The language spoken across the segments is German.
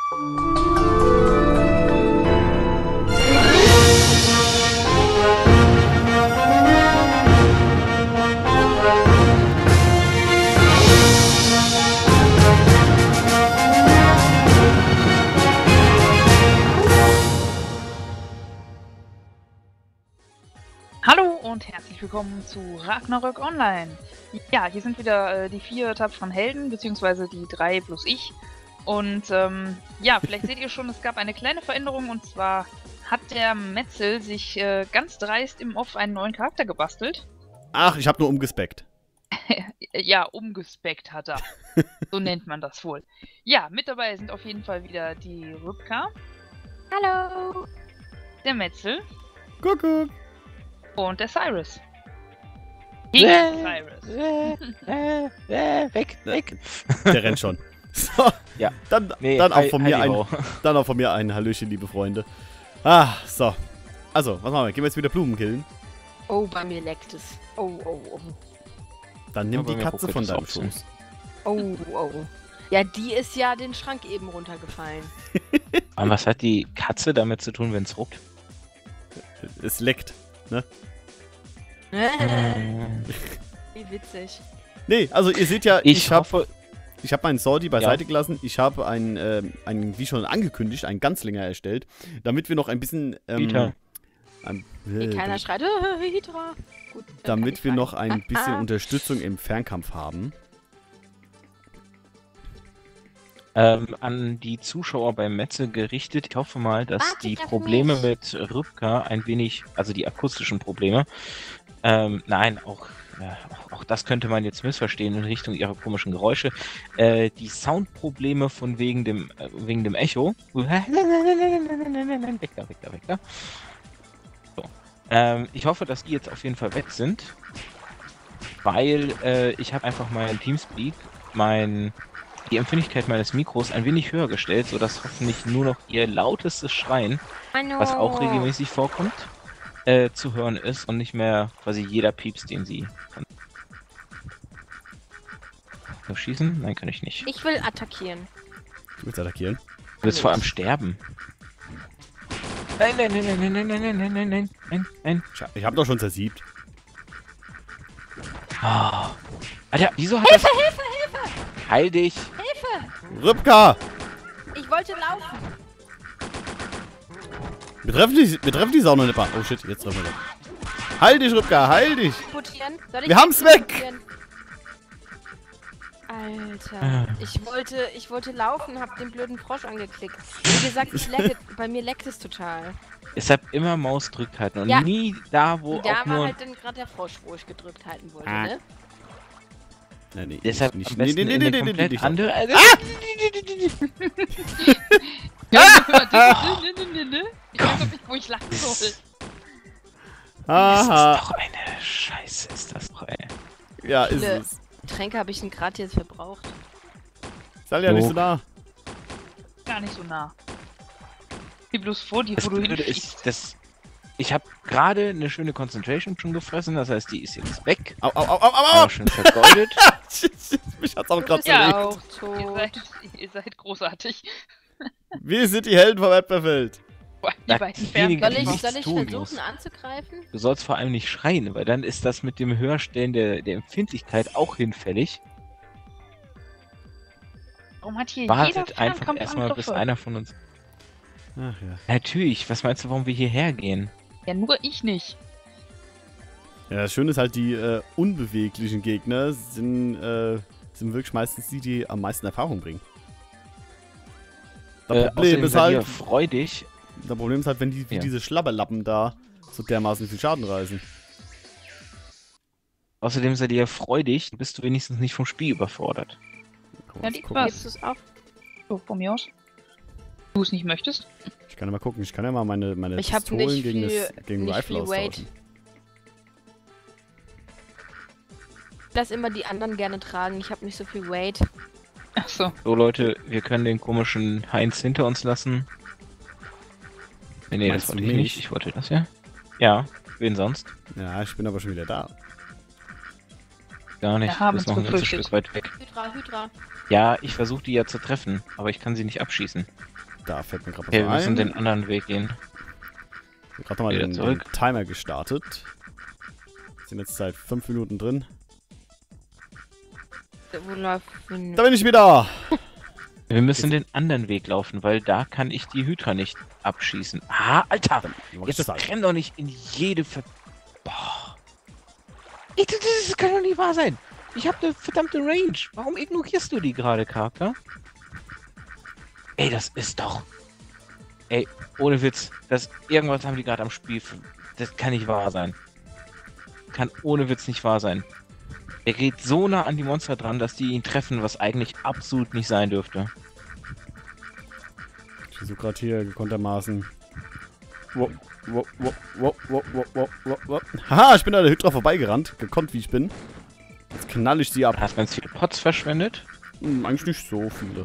Hallo und herzlich willkommen zu Ragnarök Online. Ja, hier sind wieder die 4 tapferen Helden, beziehungsweise die 3 plus ich. Und ja, vielleicht seht ihr schon, es gab eine kleine Veränderung, und zwar hat der Metzel sich ganz dreist im Off einen neuen Charakter gebastelt. Ach, ich habe nur umgespeckt. Ja, umgespeckt hat er. So nennt man das wohl. Ja, mit dabei sind auf jeden Fall wieder die Rübka. Hallo! Der Metzel. Kuckuck. Und der Cyrus. Cyrus. Weg. Der rennt schon. So, Ja. dann Nee, auch von mir Hallihallo. dann auch von mir ein Hallöchen, liebe Freunde. Ah, so. Also, was machen wir? Gehen wir jetzt wieder Blumen killen? Oh, bei mir leckt es. Oh. Dann nimm Ja, bei die mir Katze ruckelt von es deinem auch so. Schoß. Oh. Ja, die ist ja den Schrank eben runtergefallen. Und was hat die Katze damit zu tun, wenn es ruckt? Es leckt. Wie witzig. Nee, also ihr seht ja, Ich ich hoffe, habe meinen Sordi beiseite gelassen. Ich habe einen, wie schon angekündigt, einen Ganzlinger erstellt, damit wir noch ein bisschen... Peter. Wie keiner schreit, Hydra. Gut, dann kann damit ich wir rein. noch ein bisschen Unterstützung im Fernkampf haben. an die Zuschauer beim Metze gerichtet. Ich hoffe mal, dass Wartet die auf Probleme mich. mit Rübka ein wenig, also die akustischen Probleme, nein, auch das könnte man jetzt missverstehen in Richtung ihrer komischen Geräusche. Die Soundprobleme von wegen dem Echo. Weg da. So. Ich hoffe, dass die jetzt auf jeden Fall weg sind, weil ich habe einfach meinen Teamspeak, die Empfindlichkeit meines Mikros ein wenig höher gestellt, sodass hoffentlich nur noch ihr lautestes Schreien, was auch regelmäßig vorkommt, zu hören ist und nicht mehr quasi jeder Pieps, den sie kann. So, schießen? Nein, kann ich nicht. Ich will attackieren. Du willst attackieren? Du willst vor allem sterben. Nein. Ich habe doch schon zersiebt. Oh. Alter, wieso hat Hilfe! Heil dich! Hilfe! Rübka! Ich wollte laufen. Wir treffen die Sau noch nicht mal. Oh shit, jetzt treffen wir doch. Heil dich, Rübka, heil dich! Teleportieren? Soll ich Wir haben's weg! teleportieren? Alter, ich wollte laufen, hab den blöden Frosch angeklickt. Wie gesagt, bei mir leckt es total. Deshalb immer Maus drückt halten und Ja. nie da, wo Da auch war nur... halt dann gerade der Frosch, wo ich gedrückt halten wollte, Ah. ne? Nee, Deshalb nicht. am besten in eine komplett nicht. andere... Ja, ich weiß auch nicht, wo ich lachen soll. Das ist Aha. doch eine Scheiße, ist das doch, ey. Ja, ist Viele es. Tränke habe ich denn gerade jetzt verbraucht. Sei ja nicht so nah. Gar nicht so nah. Wie bloß vor dir, Das wo du Blöde hinfliegst. ist, ich habe gerade eine schöne Concentration schon gefressen, das heißt, die ist jetzt weg. Au. Aber schon vergeudet. Mich hat's auch gerade bist ja zerlegt. auch tot. Ihr seid großartig. Wir sind die Helden vom Erdbeerfeld. Boah, die Ja, beiden diejenigen, Fern- die Soll nichts ich tun versuchen muss. anzugreifen? Du sollst vor allem nicht schreien, weil dann ist das mit dem Höherstellen der Empfindlichkeit auch hinfällig. Warum hat hier Wartet jeder einfach Fernkampf erstmal, bis Angriffe? einer von uns... Ach ja. Natürlich, was meinst du, warum wir hierher gehen? Ja, nur ich nicht. Ja, das Schöne ist halt, die unbeweglichen Gegner sind wirklich meistens die am meisten Erfahrung bringen. Das Problem ist halt, freudig. das Problem ist halt, wenn die wie Ja. diese Schlabberlappen da so dermaßen viel Schaden reißen. Außerdem seid ihr freudig, bist du wenigstens nicht vom Spiel überfordert. Komm, Ja, mal die gucken. was? Gibst du es auf? So, von mir aus. Du es nicht möchtest? Ich kann ja mal gucken. Ich kann ja mal meine Ich hab Pistolen nicht gegen, viel- gegen nicht Rifle viel Weight. austauschen. Lass immer die anderen gerne tragen. Ich habe nicht so viel Weight. Achso. So Leute, wir können den komischen Heinz hinter uns lassen. Nee, Meinst das wollte du ich mich? nicht. Ich wollte das ja. Ja, wen sonst? Ja, ich bin aber schon wieder da. gar nicht. Wir haben Du bist uns noch ein ganzes befürchtet. Stück weit weg. Hydra. Ja, ich versuche die ja zu treffen, aber ich kann sie nicht abschießen. Da fällt mir gerade Okay, wir was müssen ein. den anderen Weg gehen. Ich habe gerade nochmal Wieder den zurück. Timer gestartet. Sind jetzt seit 5 Minuten drin. Wo läuft Da bin ich wieder! Wir müssen den anderen Weg laufen, weil da kann ich die Hydra nicht abschießen. Ah, Alter! Dann mach ich Jetzt das halt. renn doch nicht in jede Boah. Das kann doch nicht wahr sein. Ich habe eine verdammte Range. Warum ignorierst du die gerade, Charakter? Ey, das ist doch... Ey, ohne Witz. Irgendwas haben die gerade am Spiel. Das kann nicht wahr sein. Kann ohne Witz nicht wahr sein. Der geht so nah an die Monster dran, dass die ihn treffen, was eigentlich absolut nicht sein dürfte. Ich versuche gerade hier gekonntermaßen. Haha, ich bin an der Hydra vorbeigerannt. Gekonnt wie ich bin. Jetzt knall ich sie ab. Du hast ganz viele Pots verschwendet. Eigentlich nicht so viele.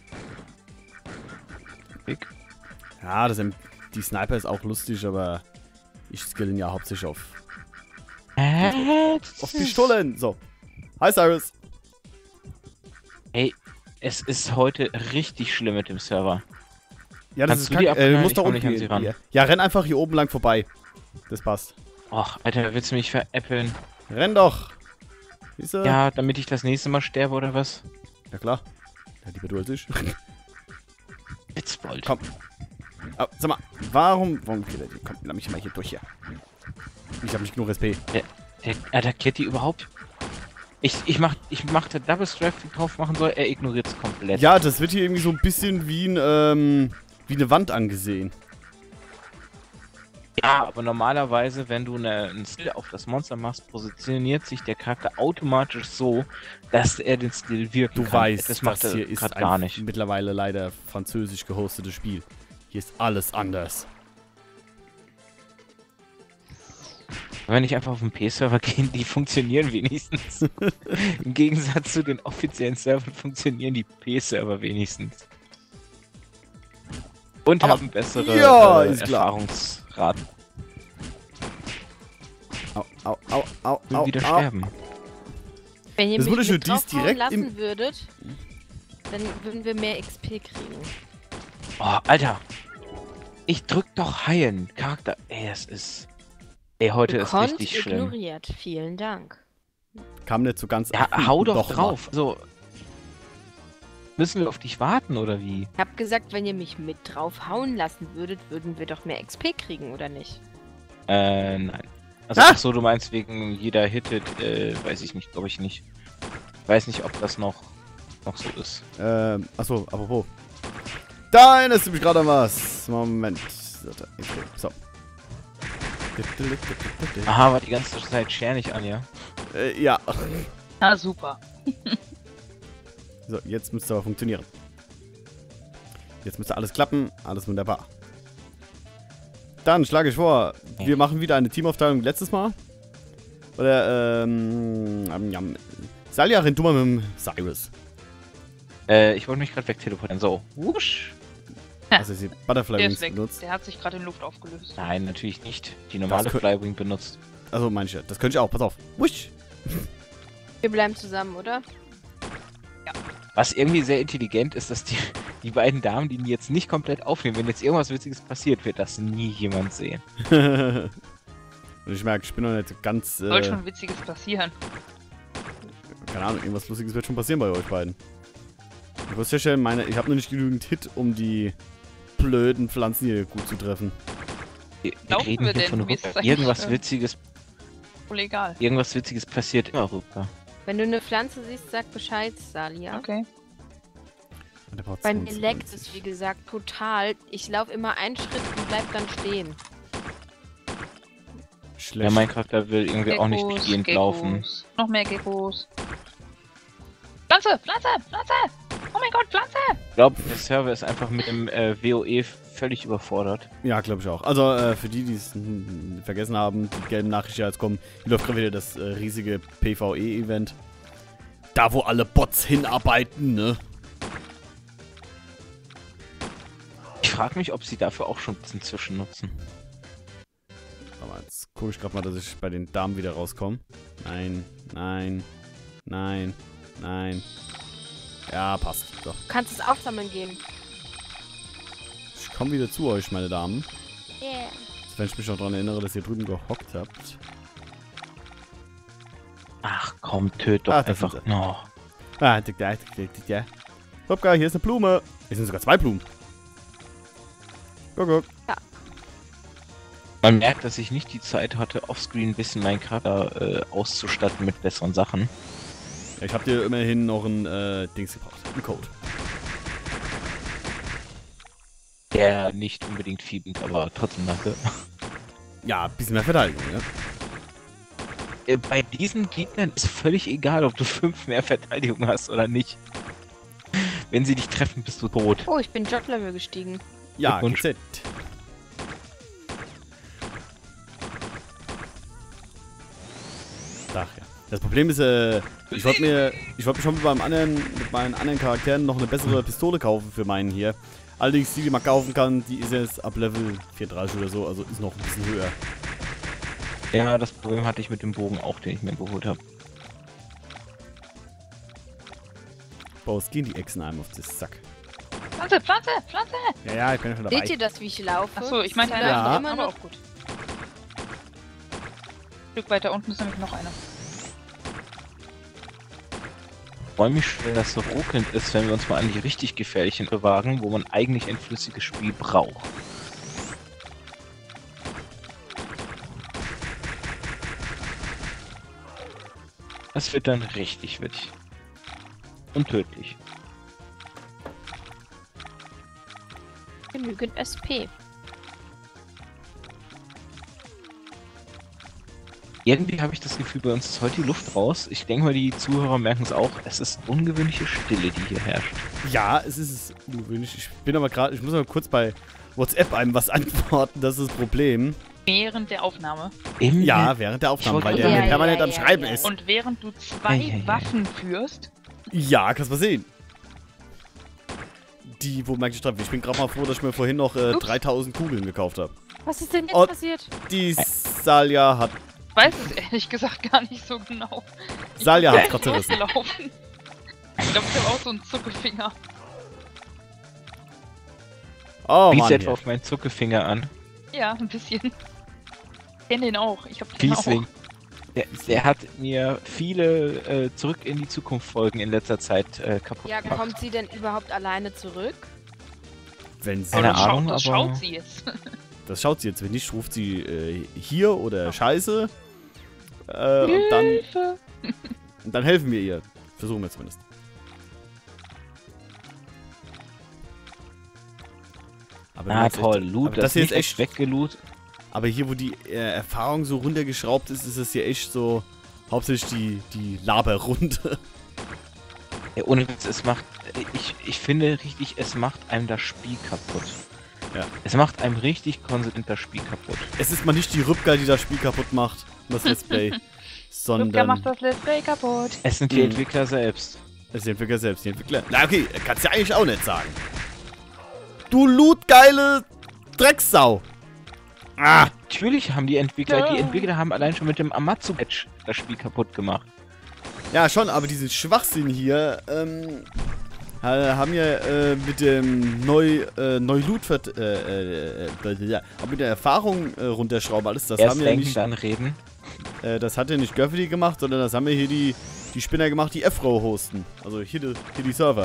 Big. Ja, die Sniper ist auch lustig, aber ich skillen ja hauptsächlich auf Pistolen. So. Hi, Cyrus. Ey, es ist heute richtig schlimm mit dem Server. Ja, das Kannst ist du die kacke. Du abknallen? musst Ich da komm unten nicht an sie gehen. ran. Ja, renn einfach hier oben lang vorbei. Das passt. Och, Alter, willst du mich veräppeln? Renn doch. Siehst du? Ja, damit ich das nächste Mal sterbe oder was? Ja, klar. Ja, lieber du als ich. Witzbold. Komm. Oh, sag mal, warum geht er die? Komm, lass mich mal hier durch hier. Ich habe nicht genug SP. Der attackiert die überhaupt? Ich mach da Double Strike drauf machen soll, er ignoriert es komplett. Ja, das wird hier irgendwie so ein bisschen wie wie eine Wand angesehen. Ja, aber normalerweise, wenn du einen Skill auf das Monster machst, positioniert sich der Charakter automatisch so, dass er den Skill wirken Du kann. weißt, das macht das er hier ist gerade ein gar nicht. mittlerweile leider französisch gehostetes Spiel. Hier ist alles anders. Wenn ich einfach auf den P-Server gehe, die funktionieren wenigstens. Im Gegensatz zu den offiziellen Servern funktionieren die P-Server wenigstens. Und Aber- haben bessere Ja, ist klar. Erfahrungsraten. Au, au, au, au, Will au, wieder au. sterben. Wenn ihr Das mich wurde schon mit dies draufhauen direkt lassen würdet, dann würden wir mehr XP kriegen. Oh, Alter. Ich drück doch heilen. Charakter. Ey, das ist... Ey, heute ist Gekonnt richtig schlimm. ignoriert. Vielen Dank. Kam nicht so ganz. Ja, hau doch mal. drauf. So. Müssen wir auf dich warten, oder wie? Ich hab gesagt, wenn ihr mich mit draufhauen lassen würdet, würden wir doch mehr XP kriegen, oder nicht? Nein. Also, Ah! ach so, du meinst wegen jeder Hitted, weiß ich nicht, glaube ich nicht. Weiß nicht, ob das noch so ist. Achso, apropos. Da erinnerst du mich gerade an was. Moment. So. Aha, war die ganze Zeit schernig an, ja? Ja. Na super. So, jetzt müsste aber funktionieren. Jetzt müsste alles klappen. Alles wunderbar. Dann schlage ich vor, wir machen wieder eine Teamaufteilung wie letztes Mal. Oder, Salia, renn du mal mit dem Cyrus. Ich wollte mich gerade wegteleportieren. So. Wusch. Also, sie Butterfly Der Wings ist weg. benutzt. Der hat sich gerade in Luft aufgelöst. Nein, natürlich nicht. Die normale Das kö- Flywing benutzt. Also, meine ich ja. Das könnte ich auch. Pass auf. Wusch. Wir bleiben zusammen, oder? Was irgendwie sehr intelligent ist, dass die beiden Damen, die ihn jetzt nicht komplett aufnehmen, wenn jetzt irgendwas Witziges passiert, wird das nie jemand sehen. Und ich merke, ich bin noch nicht ganz. Soll schon Witziges passieren. Keine Ahnung, irgendwas Lustiges wird schon passieren bei euch beiden. Ich muss feststellen, ich habe noch nicht genügend Hit, um die blöden Pflanzen hier gut zu treffen. Wir Laufen reden wir hier denn? von Wie ist Rücker. das eigentlich, Irgendwas Wohl egal. Witziges passiert immer, Rücker. Wenn du eine Pflanze siehst, sag Bescheid, Salia. Okay. Und der braucht Bei mir 22. leckt es, wie gesagt, total. Ich laufe immer einen Schritt und bleib dann stehen. Schlecht. Ja, mein Charakter will irgendwie auch nicht durchgehend laufen. Noch mehr Geckos. Pflanze! Pflanze! Pflanze! Oh mein Gott, Pflanze! Ich glaube, der Server ist einfach mit dem WoE völlig überfordert. Ja, glaube ich auch. Also, für die es vergessen haben, die gelben Nachrichten jetzt kommen, hier läuft gerade wieder das riesige PvE-Event. Da, wo alle Bots hinarbeiten, ne? Ich frage mich, ob sie dafür auch schon ein bisschen zwischennutzen. Aber jetzt gucke ich gerade mal, dass ich bei den Damen wieder rauskomme. Nein, nein. Nein. Nein. Ja, passt. So. Du kannst es aufsammeln gehen. Ich komme wieder zu euch, meine Damen. Yeah. Wenn ich mich noch daran erinnere, dass ihr drüben gehockt habt. Ach komm, töt doch Ah, das einfach. sind sie. Oh. Ja. Hopka, hier ist eine Blume. Es sind sogar 2 Blumen. Guck. Man merkt, dass ich nicht die Zeit hatte, offscreen ein bisschen meinen Charakter auszustatten mit besseren Sachen. Ja, ich hab dir immerhin noch ein Dings gebraucht. Ein Code. Der nicht unbedingt viel bringt, aber trotzdem danke. Ja, ein bisschen mehr Verteidigung, ja. Bei diesen Gegnern ist völlig egal, ob du 5 mehr Verteidigung hast oder nicht. Wenn sie dich treffen, bist du tot. Oh, ich bin Joblevel gestiegen. Ja, Glückwunsch. GZ. Ach ja. Das Problem ist, ich wollte mir schon mit meinen anderen Charakteren noch eine bessere Pistole kaufen für meinen hier. Allerdings, die man kaufen kann, die ist jetzt ab Level 34 oder so, also ist noch ein bisschen höher. Ja, das Problem hatte ich mit dem Bogen auch, den ich mir geholt habe. Boah, es gehen die Echsen einem auf den Sack. Pflanze, Pflanze, Pflanze! Ja, ich bin ja schon dabei. Seht ihr das, wie ich laufe? Achso, ich meinte Sie einer. laufen Ja. immer Aber noch. auch gut. Ein Stück weiter unten ist nämlich noch einer. Ich freue mich schon, dass so ruckelnd ist, wenn wir uns mal an die richtig gefährlichen wagen, wo man eigentlich ein flüssiges Spiel braucht. Das wird dann richtig witzig. Und tödlich. Genügend SP. Irgendwie habe ich das Gefühl, bei uns ist heute die Luft raus. Ich denke mal, die Zuhörer merken es auch. Es ist ungewöhnliche Stille, die hier herrscht. Ja, es ist ungewöhnlich. Ich muss aber kurz bei WhatsApp einem was antworten, das ist das Problem. Während der Aufnahme. Ja, während der Aufnahme, Ich weil wollte der gerade- mir permanent Ja, am ja, Schreiben ja. ist. Und während du 2 Ei. Waffen führst, Ja, kannst mal sehen. Die, wo merke ich drauf? Ich bin gerade mal froh, dass ich mir vorhin noch 3000 Kugeln gekauft habe. Was ist denn jetzt Und- passiert? Die Salja hat ich weiß es ehrlich gesagt gar nicht so genau. Salja bin hat's gerade zerrissen. losgelaufen. Ich glaube, ich habe auch so einen Zuckefinger. Oh Wie Mann. setzt Hier. auf meinen Zuckerfinger an. Ja, ein bisschen. Ich kenne den auch. Ich habe den Kiesling. auch. Der hat mir viele Zurück in die Zukunft Folgen in letzter Zeit kaputt Ja, gemacht. kommt sie denn überhaupt alleine zurück? Wenn sie, Keine Das Ahnung, das aber- schaut sie jetzt. das schaut sie jetzt. Wenn nicht, ruft sie hier oder Scheiße. Und dann helfen wir ihr. Versuchen wir zumindest. Aber Ah, das ist toll. echt- Loot, aber das hier ist echt. weggeloot. Aber hier, wo die Erfahrung so runtergeschraubt ist, ist es hier echt so hauptsächlich die Laberrunde. Ja, ohne Witz, es macht, ich finde richtig, es macht einem das Spiel kaputt. Ja. Es macht einem richtig konsequent das Spiel kaputt. Es ist mal nicht die Rübka, die das Spiel kaputt macht, das Let's Play, Rübka sondern macht das Let's Play kaputt. Es sind die Entwickler selbst. es ist die Entwickler selbst. Die Entwickler. Na okay, kannst ja eigentlich auch nicht sagen. Du lootgeile Drecksau. Ah, Natürlich haben die Entwickler, Ja. die Entwickler haben allein schon mit dem Amatsu-Patch das Spiel kaputt gemacht. ja schon, aber diesen Schwachsinn hier, haben ja mit dem Neu-Loot, mit der Erfahrung runterschrauben alles, das Erst haben ja denken, nicht, dann reden. das hat ja nicht Göffeli gemacht, sondern das haben ja hier die Spinner gemacht, die F-Row hosten. Also hier die Server.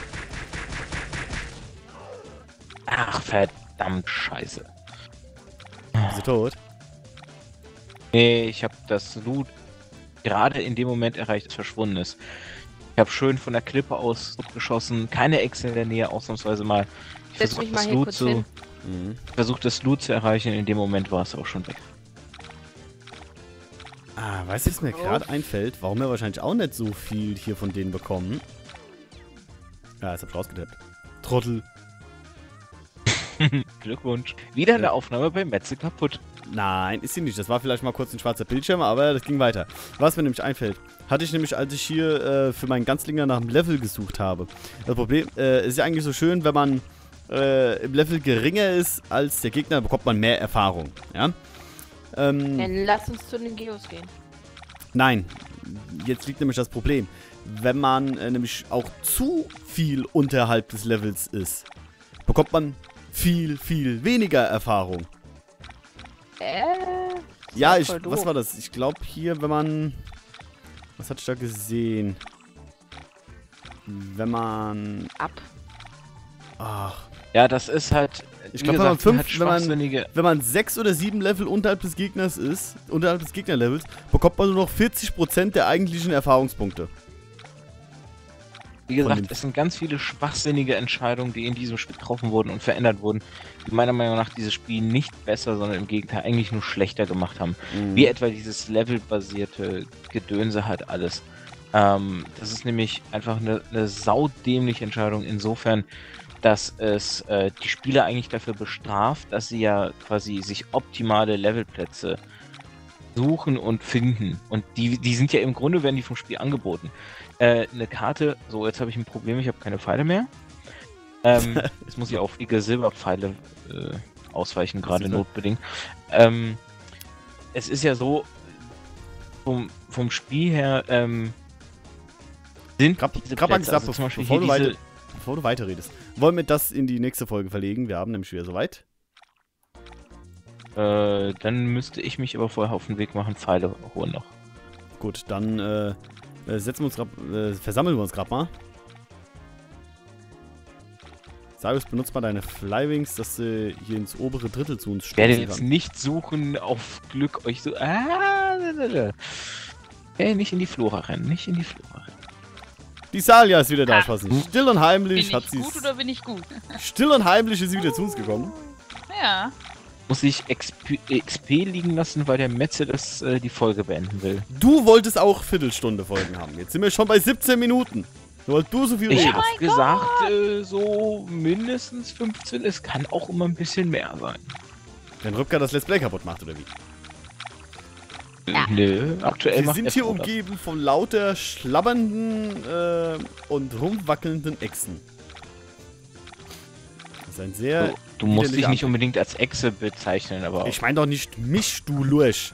Ach, verdammt scheiße. Bist du tot? Nee, ich habe das Loot gerade in dem Moment erreicht, es verschwunden ist. Ich habe schön von der Klippe aus geschossen, keine Echse in der Nähe, ausnahmsweise mal. Ich Setz versuche mich mal das, hier Loot kurz zu- hin. Mhm. versucht das Loot zu erreichen, in dem Moment war es auch schon weg. Ah, weißt du, was mir gerade einfällt? Warum wir wahrscheinlich auch nicht so viel hier von denen bekommen? Ja, jetzt hab ich rausgetippt. Trottel. Glückwunsch. Wieder eine Aufnahme bei Metze kaputt. Nein, ist sie nicht. Das war vielleicht mal kurz ein schwarzer Bildschirm, aber das ging weiter. Was mir nämlich einfällt, hatte ich nämlich, als ich hier für meinen Ganzlinger nach einem Level gesucht habe. Das Problem ist ja eigentlich so schön, wenn man im Level geringer ist als der Gegner, bekommt man mehr Erfahrung. Ja? Dann lass uns zu den Geos gehen. Nein, jetzt liegt nämlich das Problem. Wenn man nämlich auch zu viel unterhalb des Levels ist, bekommt man viel, viel weniger Erfahrung. Ja, was war das? Ich glaube hier, wenn man... Was hatte ich da gesehen? Wenn man... Ach. Ja, das ist halt... Ich glaube, wenn man 6 oder 7 Level unterhalb des Gegners ist, unterhalb des Gegnerlevels, bekommt man nur noch 40% der eigentlichen Erfahrungspunkte. Wie gesagt, es sind ganz viele schwachsinnige Entscheidungen, die in diesem Spiel getroffen wurden und verändert wurden, die meiner Meinung nach dieses Spiel nicht besser, sondern im Gegenteil eigentlich nur schlechter gemacht haben. Wie etwa dieses levelbasierte Gedönse halt alles. Das ist nämlich einfach eine saudämliche Entscheidung insofern, dass es die Spieler eigentlich dafür bestraft, dass sie ja quasi sich optimale Levelplätze suchen und finden. Und die sind ja im Grunde, werden die vom Spiel angeboten. Eine Karte, so jetzt habe ich ein Problem, ich habe keine Pfeile mehr. Jetzt muss ich auf Silberpfeile ausweichen, gerade notbedingt. Es ist ja so, vom Spiel her sind diese Plätze, also zum Beispiel bevor du weiterredest, wollen wir das in die nächste Folge verlegen? Wir haben nämlich wieder soweit. Dann müsste ich mich aber vorher auf den Weg machen, Pfeile holen noch. Gut, dann versammeln wir uns gerade mal. Cyrus, benutzt mal deine Flywings, dass du hier ins obere Drittel zu uns stoßen kannst. Ich werde jetzt nicht suchen, auf Glück euch so... nicht in die Flora rennen, nicht in die Flora rennen. Die Salia ist wieder da, Spassen. Still und heimlich hat sie... Bin ich gut oder bin ich gut? Still und heimlich ist sie wieder zu uns gekommen. Ja. Muss ich XP liegen lassen, weil der Metze die Folge beenden will. Du wolltest auch Viertelstunde Folgen haben. Jetzt sind wir schon bei 17 Minuten. Nur weil du so viel redest. Ich hab gesagt, so mindestens 15. Es kann auch immer ein bisschen mehr sein. Wenn Rübka das Let's Play kaputt macht, oder wie? Ja. Nö, aktuell Wir sind hier umgeben von lauter schlabbernden und rumwackelnden Echsen. Das ist ein sehr... Du musst dich nicht unbedingt als Echse bezeichnen, aber... Ich meine doch nicht mich, du Lurch.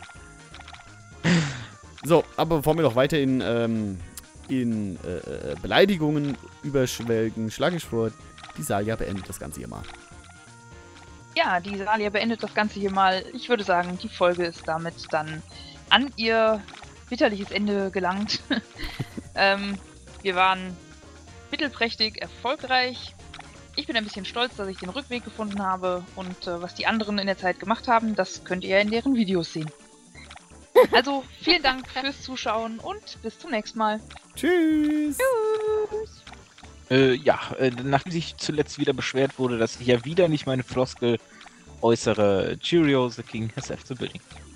So, aber bevor wir noch weiter in Beleidigungen überschwelgen, schlage ich vor, die Salia beendet das Ganze hier mal. Ja, die Salia beendet das Ganze hier mal. Ich würde sagen, die Folge ist damit dann an ihr bitterliches Ende gelangt. Wir waren mittelprächtig erfolgreich. Ich bin ein bisschen stolz, dass ich den Rückweg gefunden habe und was die anderen in der Zeit gemacht haben, das könnt ihr in deren Videos sehen. Also, vielen Dank fürs Zuschauen und bis zum nächsten Mal. Tschüss! Nachdem sich zuletzt wieder beschwert wurde, dass ich ja wieder nicht meine Floskel äußere, Cheerio, the King has left the building.